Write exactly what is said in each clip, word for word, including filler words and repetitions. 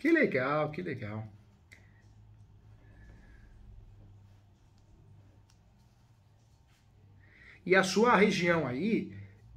Que legal, que legal. E a sua região aí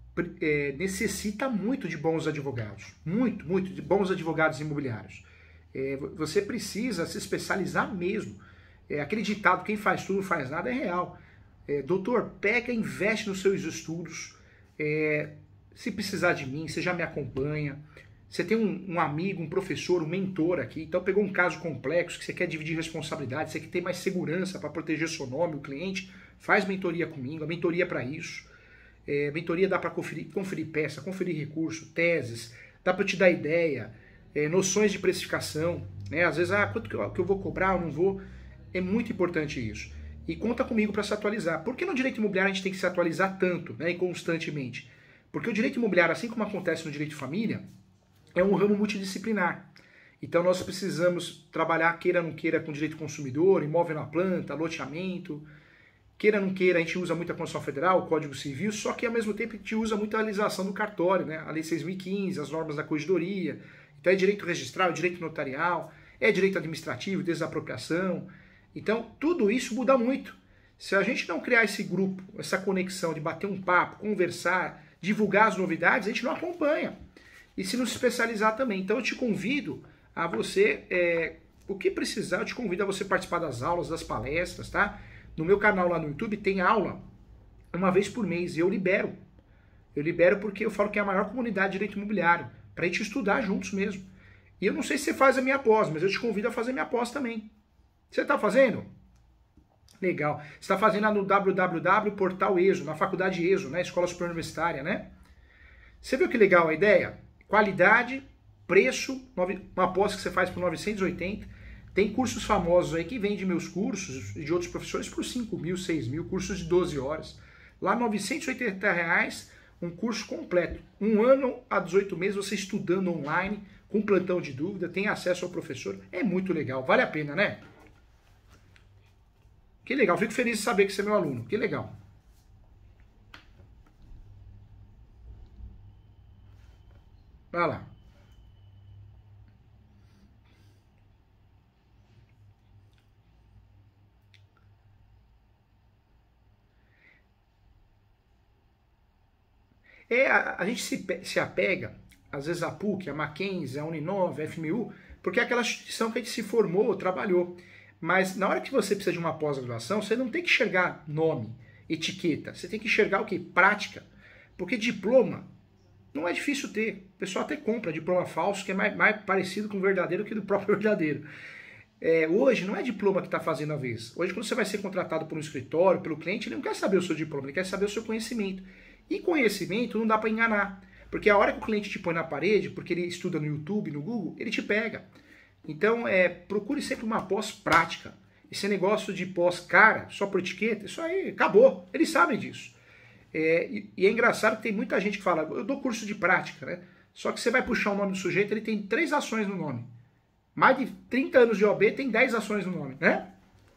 é, necessita muito de bons advogados. Muito, muito, de bons advogados imobiliários. É, você precisa se especializar mesmo. É, aquele ditado, quem faz tudo não faz nada, é real. É, doutor, pega, investe nos seus estudos. É, se precisar de mim, você já me acompanha. Você tem um, um amigo, um professor, um mentor aqui. Então pegou um caso complexo que você quer dividir responsabilidade, você quer ter mais segurança para proteger seu nome, o cliente, faz mentoria comigo. A mentoria é para isso. É, mentoria dá para conferir, conferir peça, conferir recurso, teses, dá para te dar ideia, é, noções de precificação, né? Às vezes, ah, quanto que eu, que eu vou cobrar, eu não vou. É muito importante isso. E conta comigo para se atualizar. Por que no direito imobiliário a gente tem que se atualizar tanto, né, e constantemente? Porque o direito imobiliário, assim como acontece no direito de família, é um ramo multidisciplinar. Então nós precisamos trabalhar, queira ou não queira, com direito do consumidor, imóvel na planta, loteamento. Queira ou não queira, a gente usa muito a Constituição Federal, o Código Civil, só que ao mesmo tempo a gente usa muito a legislação do cartório, né? A Lei seis mil e quinze, as normas da corregedoria. Então é direito registral, direito notarial, é direito administrativo, desapropriação. Então tudo isso muda muito. Se a gente não criar esse grupo, essa conexão de bater um papo, conversar, divulgar as novidades, a gente não acompanha. E se não se especializar também. Então eu te convido a você, é, o que precisar, eu te convido a você participar das aulas, das palestras, tá? No meu canal lá no YouTube tem aula uma vez por mês e eu libero. Eu libero porque eu falo que é a maior comunidade de direito imobiliário, para a gente estudar juntos mesmo. E eu não sei se você faz a minha pós, mas eu te convido a fazer a minha pós também. Você está fazendo? Legal. Você está fazendo lá no w w w ponto portal ESO, na faculdade ESO, né? Escola Superior Universitária, né? Você viu que legal a ideia? Qualidade, preço, uma pós que você faz por novecentos e oitenta. Tem cursos famosos aí que vendem meus cursos e de outros professores por cinco mil, seis mil, cursos de doze horas. Lá novecentos e oitenta reais, um curso completo. Um ano a dezoito meses, você estudando online, com plantão de dúvida, tem acesso ao professor. É muito legal, vale a pena, né? Que legal, fico feliz de saber que você é meu aluno. Que legal. Vai lá. É, a, a gente se, se apega, às vezes a PUC, a Mackenzie, a Uninove, a F M U, porque é aquela instituição que a gente se formou, trabalhou. Mas na hora que você precisa de uma pós-graduação, você não tem que enxergar nome, etiqueta. Você tem que enxergar o quê? Prática. Porque diploma não é difícil ter. O pessoal até compra diploma falso, que é mais, mais parecido com o verdadeiro que do próprio verdadeiro. É, hoje não é diploma que está fazendo a vez. Hoje, quando você vai ser contratado por um escritório, pelo cliente, ele não quer saber o seu diploma, ele quer saber o seu conhecimento. E conhecimento não dá para enganar. Porque a hora que o cliente te põe na parede, porque ele estuda no YouTube, no Google, ele te pega. Então, é, procure sempre uma pós prática. Esse negócio de pós cara, só por etiqueta, isso aí acabou. Eles sabem disso. É, e, e é engraçado que tem muita gente que fala, eu dou curso de prática, né? Só que você vai puxar o nome do sujeito, ele tem três ações no nome. Mais de trinta anos de O A B tem dez ações no nome, né?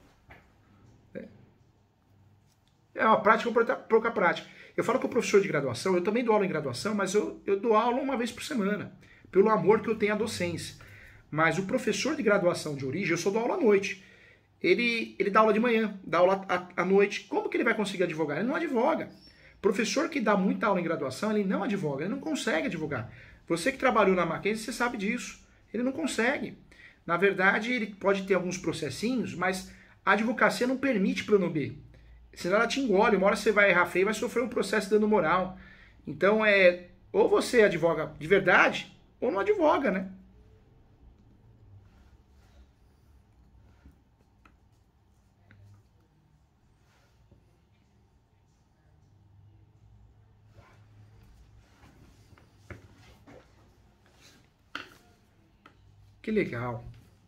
É uma prática por pouca prática. Eu falo que o professor de graduação, eu também dou aula em graduação, mas eu, eu dou aula uma vez por semana, pelo amor que eu tenho à docência. Mas o professor de graduação de origem, eu só dou aula à noite. Ele, ele dá aula de manhã, dá aula à, à noite. Como que ele vai conseguir advogar? Ele não advoga. Professor que dá muita aula em graduação, ele não advoga, ele não consegue advogar. Você que trabalhou na Mackenzie, você sabe disso. Ele não consegue. Na verdade, ele pode ter alguns processinhos, mas a advocacia não permite plano B. Senão ela te engole, uma hora você vai errar feio e vai sofrer um processo de dano moral. Então, é, ou você advoga de verdade, ou não advoga, né? Que legal.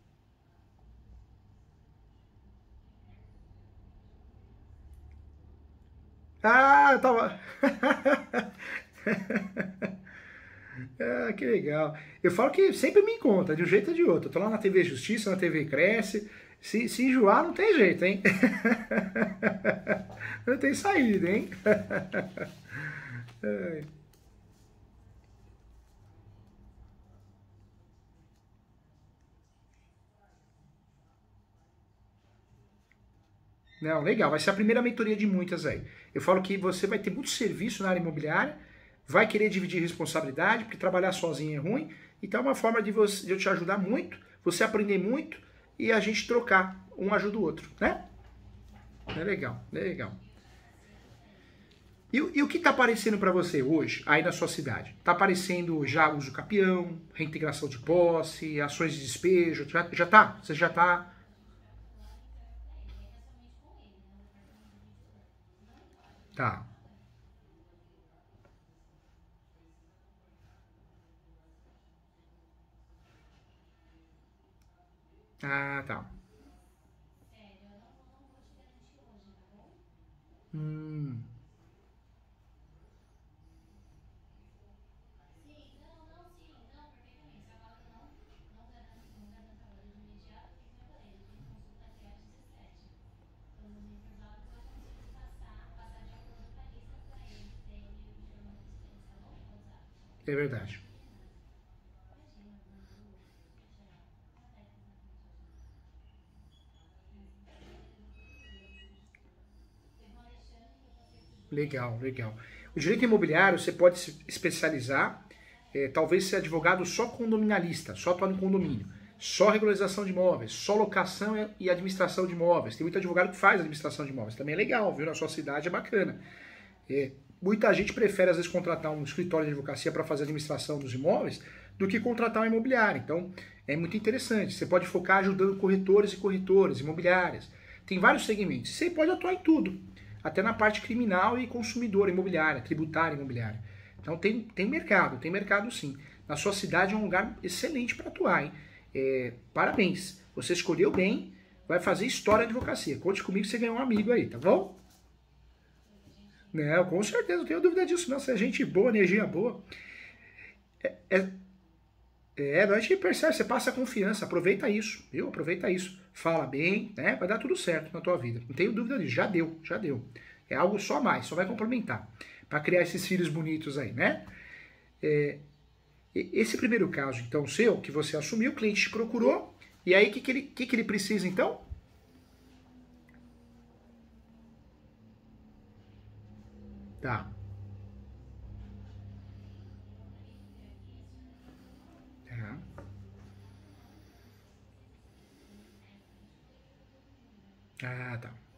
Ah, eu tava... Ah, que legal. Eu falo que sempre me encontra, de um jeito ou de outro. Eu tô lá na T V Justiça, na T V Cresce. Se, se enjoar, não tem jeito, hein? Não tem saída, hein? Não, legal. Vai ser a primeira mentoria de muitas aí. Eu falo que você vai ter muito serviço na área imobiliária, vai querer dividir responsabilidade, porque trabalhar sozinho é ruim. Então é uma forma de, você, de eu te ajudar muito, você aprender muito e a gente trocar. Um ajuda o outro, né? É legal, é legal. E, e o que está aparecendo para você hoje, aí na sua cidade? Está aparecendo já uso capião, reintegração de posse, ações de despejo? Já, já tá? Você já está... Tá. Ah, tá. Hum, é verdade. Legal, legal. O direito imobiliário você pode se especializar, é, talvez ser advogado só condominalista, só atuar no condomínio, só regularização de imóveis, só locação e administração de imóveis. Tem muito advogado que faz administração de imóveis, também é legal, viu? Na sua cidade é bacana. É, muita gente prefere às vezes contratar um escritório de advocacia para fazer a administração dos imóveis do que contratar uma imobiliária. Então é muito interessante. Você pode focar ajudando corretores e corretoras imobiliárias. Tem vários segmentos. Você pode atuar em tudo, até na parte criminal e consumidora imobiliária, tributária imobiliária. Então tem, tem mercado, tem mercado sim. Na sua cidade é um lugar excelente para atuar, hein? É, parabéns, você escolheu bem, vai fazer história de advocacia. Conte comigo que você ganhou um amigo aí, tá bom? Não, com certeza, não tenho dúvida disso, não. Você é gente boa, energia boa. É, é, a gente percebe, você passa confiança, aproveita isso, viu? Aproveita isso. Fala bem, né? Vai dar tudo certo na tua vida. Não tenho dúvida disso. Já deu, já deu. É algo só a mais, só vai complementar. Para criar esses filhos bonitos aí, né? É, esse primeiro caso, então, seu, que você assumiu, o cliente te procurou, e aí o que, que, ele, que, que ele precisa, então? Tá. Tá. Ah, tá.